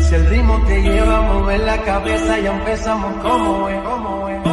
Si el ritmo te lleva a mover la cabeza, ya empezamos como es.